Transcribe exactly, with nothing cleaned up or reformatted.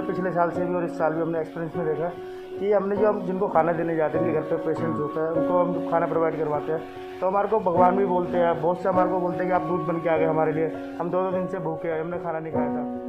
पिछले साल से भी और इस साल भी हमने एक्सपीरियंस में देखा कि हमने जो हम जिनको खाना देने जाते हैं, घर पे पेशेंट्स होता है, उनको हम खाना प्रोवाइड करवाते हैं, तो हमारे को भगवान भी बोलते हैं। बहुत से हमारे को बोलते हैं कि आप दूध बन के आ गए हमारे लिए, हम दो दो दिन से भूखे हैं, हमने खाना नहीं खाया था।